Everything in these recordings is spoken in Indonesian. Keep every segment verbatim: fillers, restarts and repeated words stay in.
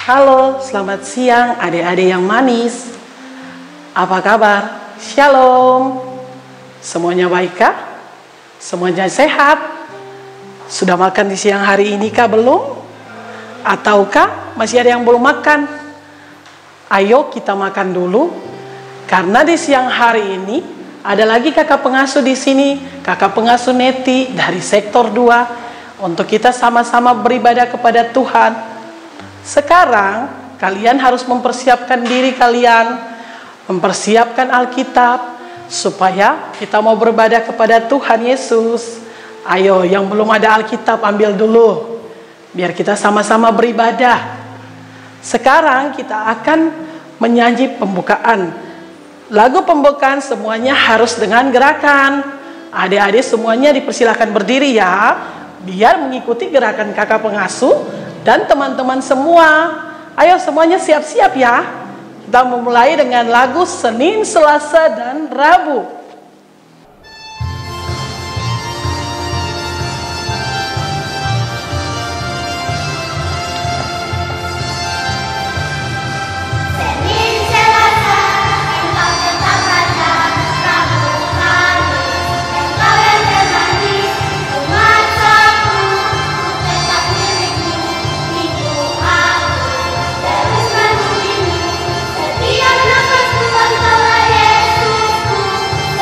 Halo, selamat siang adik-adik yang manis. Apa kabar? Shalom. Semuanya baik kah? Semuanya sehat? Sudah makan di siang hari ini kah belum? Ataukah masih ada yang belum makan? Ayo kita makan dulu. Karena di siang hari ini ada lagi kakak pengasuh di sini, kakak pengasuh Neti dari sektor dua, untuk kita sama-sama beribadah kepada Tuhan. Sekarang kalian harus mempersiapkan diri kalian, mempersiapkan Alkitab, supaya kita mau beribadah kepada Tuhan Yesus. Ayo, yang belum ada Alkitab ambil dulu, biar kita sama-sama beribadah. Sekarang kita akan menyanyi pembukaan. Lagu pembukaan semuanya harus dengan gerakan. Adik-adik semuanya dipersilakan berdiri ya, biar mengikuti gerakan kakak pengasuh dan teman-teman semua. Ayo semuanya siap-siap ya. Kita memulai dengan lagu Senin, Selasa, dan Rabu. Setiap nafas Tuhan telah Yesusku.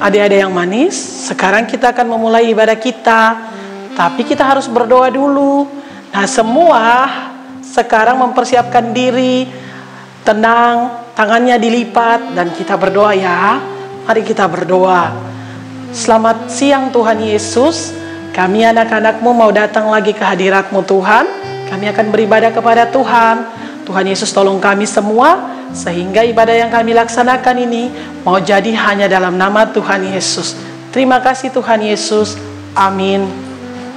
adik-adik yang manis, sekarang kita akan memulai ibadah kita. Tapi kita harus berdoa dulu. Nah, semua sekarang mempersiapkan diri, tenang, tangannya dilipat, dan kita berdoa ya. Mari kita berdoa. Selamat siang Tuhan Yesus. Kami anak-anak-Mu mau datang lagi ke hadirat-Mu Tuhan. Kami akan beribadah kepada Tuhan. Tuhan Yesus tolong kami semua, sehingga ibadah yang kami laksanakan ini mau jadi hanya dalam nama Tuhan Yesus. Terima kasih Tuhan Yesus. Amin.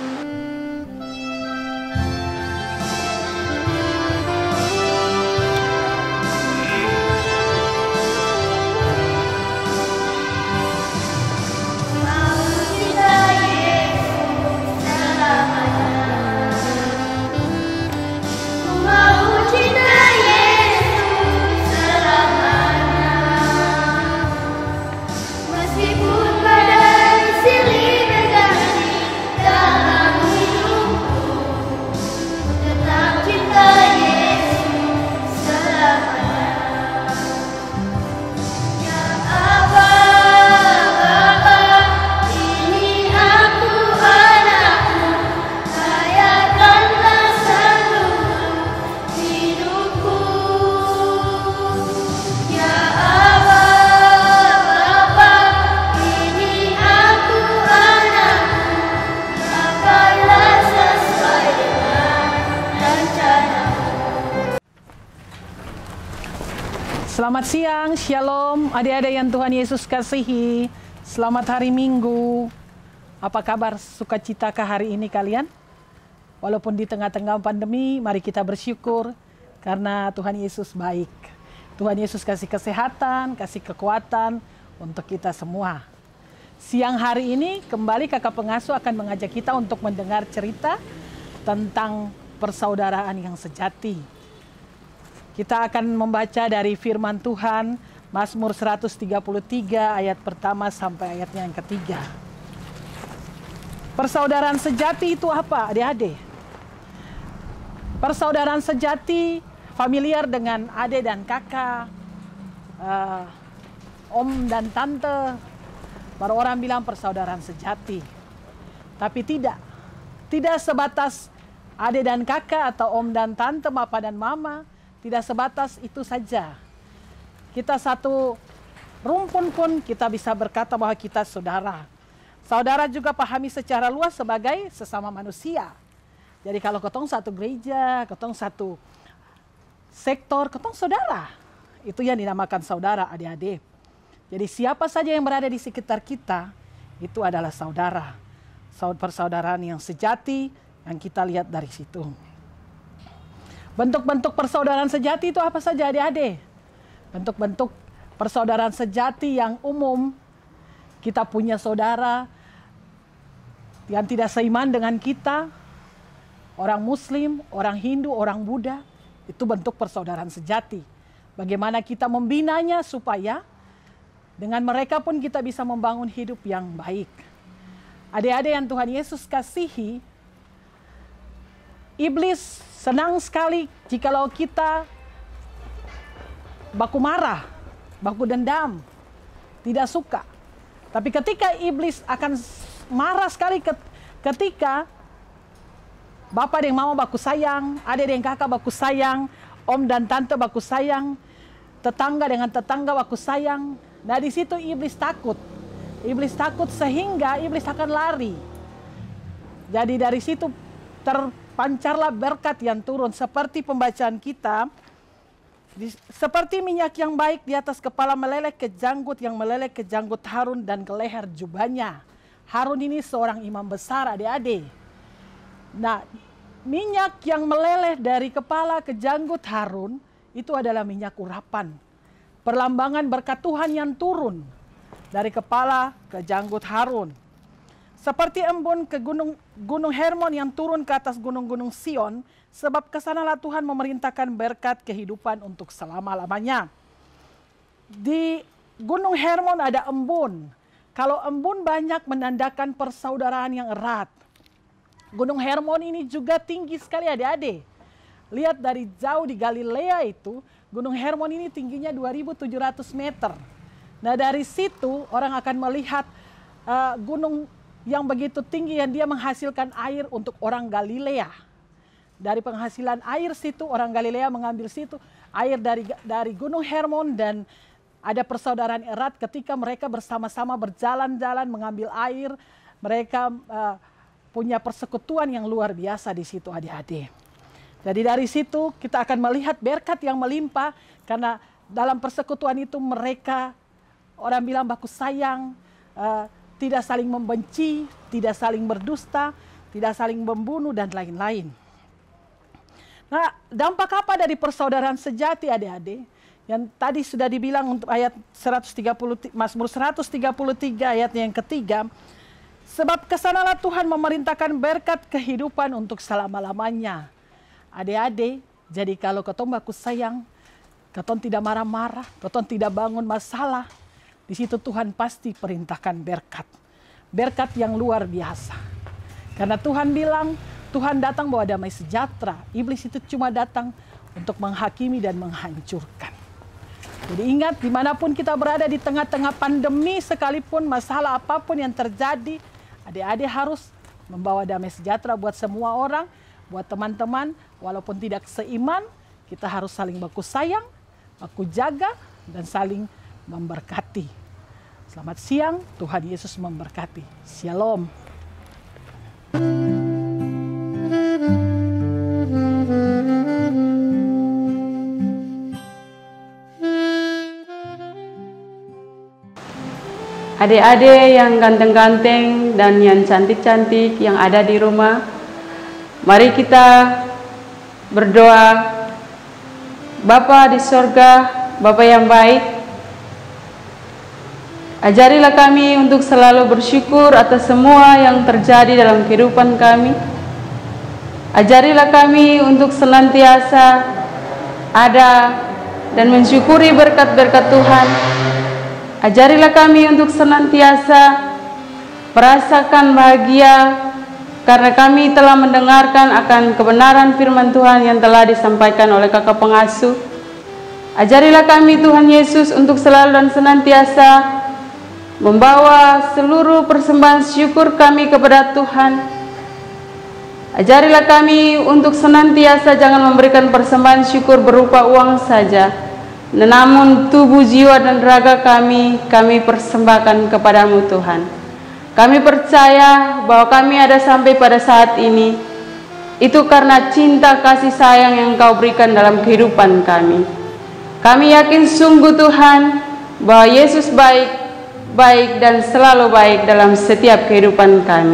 Selamat siang, shalom, adik-adik yang Tuhan Yesus kasihi. Selamat hari Minggu. Apa kabar, sukacitakah hari ini kalian? Walaupun di tengah-tengah pandemi, mari kita bersyukur karena Tuhan Yesus baik. Tuhan Yesus kasih kesehatan, kasih kekuatan untuk kita semua. Siang hari ini kembali kakak pengasuh akan mengajak kita untuk mendengar cerita tentang persaudaraan yang sejati. Kita akan membaca dari firman Tuhan, Mazmur seratus tiga puluh tiga ayat pertama sampai ayatnya yang ketiga. Persaudaraan sejati itu apa, adik-adik? Persaudaraan sejati familiar dengan adik dan kakak, uh, om dan tante. Para orang bilang persaudaraan sejati. Tapi tidak. Tidak sebatas adik dan kakak atau om dan tante, papa dan mama. Tidak sebatas itu saja. Kita satu rumpun pun kita bisa berkata bahwa kita saudara. Saudara juga pahami secara luas sebagai sesama manusia. Jadi kalau ketong satu gereja, ketong satu sektor, ketong saudara. Itu yang dinamakan saudara, adik-adik. Jadi siapa saja yang berada di sekitar kita, itu adalah saudara. Persaudaraan yang sejati yang kita lihat dari situ. Bentuk-bentuk persaudaraan sejati itu apa saja, adik-adik? Bentuk-bentuk persaudaraan sejati yang umum, kita punya saudara yang tidak seiman dengan kita, orang Muslim, orang Hindu, orang Buddha, itu bentuk persaudaraan sejati. Bagaimana kita membinanya supaya dengan mereka pun kita bisa membangun hidup yang baik. Adik-adik yang Tuhan Yesus kasihi, iblis senang sekali jikalau kita baku marah, baku dendam, tidak suka. Tapi ketika iblis akan marah sekali ketika bapak dan mama baku sayang, adik dan kakak baku sayang, om dan tante baku sayang, tetangga dengan tetangga baku sayang. Nah di situ iblis takut. Iblis takut sehingga iblis akan lari. Jadi dari situ terpancarlah berkat yang turun seperti pembacaan kita. Seperti minyak yang baik di atas kepala meleleh ke janggut, yang meleleh ke janggut Harun dan ke leher jubahnya. Harun ini seorang imam besar, adik-adik. Nah, minyak yang meleleh dari kepala ke janggut Harun itu adalah minyak urapan. Perlambangan berkat Tuhan yang turun dari kepala ke janggut Harun. Seperti embun ke gunung gunung Hermon yang turun ke atas gunung-gunung Sion, sebab kesanalah Tuhan memerintahkan berkat kehidupan untuk selama-lamanya. Di gunung Hermon ada embun. Kalau embun banyak menandakan persaudaraan yang erat. Gunung Hermon ini juga tinggi sekali, adik-adik. Lihat dari jauh di Galilea itu, gunung Hermon ini tingginya dua ribu tujuh ratus meter. Nah dari situ orang akan melihat uh, gunung yang begitu tinggi yang dia menghasilkan air untuk orang Galilea. Dari penghasilan air situ orang Galilea mengambil situ air dari dari Gunung Hermon, dan ada persaudaraan erat ketika mereka bersama-sama berjalan-jalan mengambil air. Mereka uh, punya persekutuan yang luar biasa di situ adik-adik. Jadi dari situ kita akan melihat berkat yang melimpah, karena dalam persekutuan itu mereka, orang bilang baku sayang, uh, tidak saling membenci, tidak saling berdusta, tidak saling membunuh, dan lain-lain. Nah, dampak apa dari persaudaraan sejati adik-adik? Yang tadi sudah dibilang untuk ayat seratus tiga puluh, Mazmur seratus tiga puluh tiga ayat yang ketiga. Sebab kesanalah Tuhan memerintahkan berkat kehidupan untuk selama-lamanya. Adik-adik, jadi kalau ketong baku sayang, ketong tidak marah-marah, ketong tidak bangun masalah, di situ Tuhan pasti perintahkan berkat. Berkat yang luar biasa. Karena Tuhan bilang, Tuhan datang bawa damai sejahtera. Iblis itu cuma datang untuk menghakimi dan menghancurkan. Jadi ingat, dimanapun kita berada di tengah-tengah pandemi sekalipun, masalah apapun yang terjadi, adik-adik harus membawa damai sejahtera buat semua orang, buat teman-teman, walaupun tidak seiman, kita harus saling baku sayang, baku jaga, dan saling memberkati. Selamat siang, Tuhan Yesus memberkati. Shalom. Adik-adik yang ganteng-ganteng dan yang cantik-cantik yang ada di rumah, mari kita berdoa. Bapa di sorga, Bapa yang baik, ajarilah kami untuk selalu bersyukur atas semua yang terjadi dalam kehidupan kami. Ajarilah kami untuk senantiasa ada dan mensyukuri berkat-berkat Tuhan. Ajarilah kami untuk senantiasa merasakan bahagia karena kami telah mendengarkan akan kebenaran firman Tuhan yang telah disampaikan oleh kakak pengasuh. Ajarilah kami Tuhan Yesus untuk selalu dan senantiasa membawa seluruh persembahan syukur kami kepada Tuhan. Ajarilah kami untuk senantiasa jangan memberikan persembahan syukur berupa uang saja, namun tubuh, jiwa, dan raga kami, kami persembahkan kepadamu Tuhan. Kami percaya bahwa kami ada sampai pada saat ini, itu karena cinta kasih sayang yang Engkau berikan dalam kehidupan kami. Kami yakin sungguh Tuhan, bahwa Yesus baik, baik dan selalu baik dalam setiap kehidupan kami.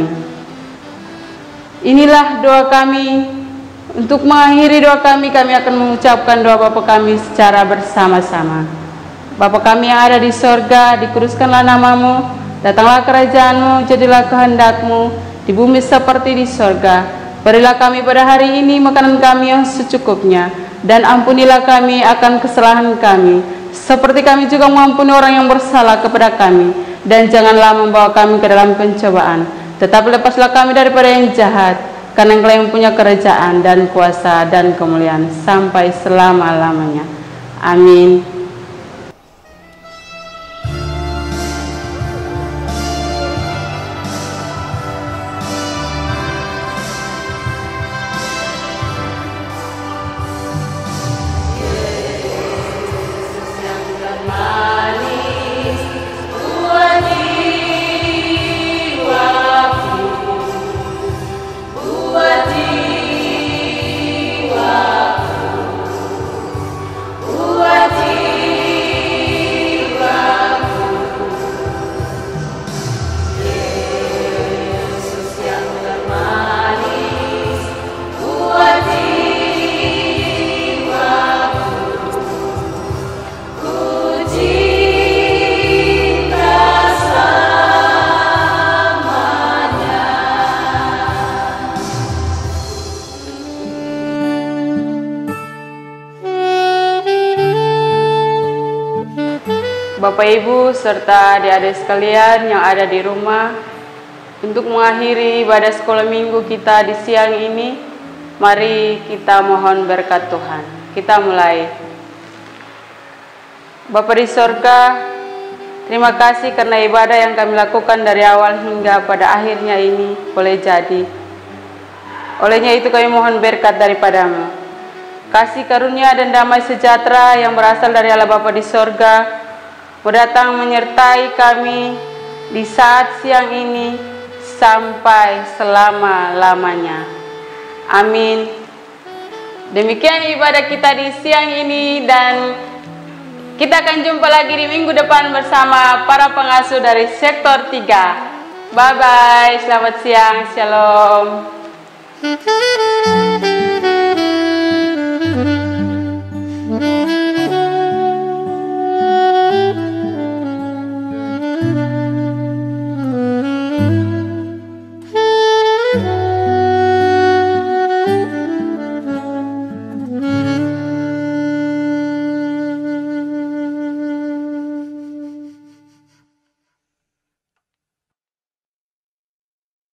Inilah doa kami. Untuk mengakhiri doa kami, kami akan mengucapkan doa Bapa kami secara bersama-sama. Bapa kami yang ada di sorga, dikuduskanlah namamu, datanglah kerajaanmu, jadilah kehendakmu, di bumi seperti di sorga. Berilah kami pada hari ini makanan kami yang secukupnya, dan ampunilah kami akan kesalahan kami, seperti kami juga mengampuni orang yang bersalah kepada kami. Dan janganlah membawa kami ke dalam pencobaan, tetapi lepaslah kami daripada yang jahat, karena Engkau yang punya kerajaan dan kuasa dan kemuliaan sampai selama-lamanya. Amin. Bapak Ibu serta adik-adik sekalian yang ada di rumah, untuk mengakhiri ibadah sekolah minggu kita di siang ini, mari kita mohon berkat Tuhan. Kita mulai. Bapa di sorga, Terima kasih karena ibadah yang kami lakukan dari awal hingga pada akhirnya ini boleh jadi. Olehnya itu kami mohon berkat daripadamu. Kasih karunia dan damai sejahtera yang berasal dari Allah Bapa di sorga datang menyertai kami di saat siang ini sampai selama-lamanya. Amin. Demikian ibadah kita di siang ini, dan kita akan jumpa lagi di minggu depan bersama para pengasuh dari sektor tiga. Bye bye, selamat siang, shalom.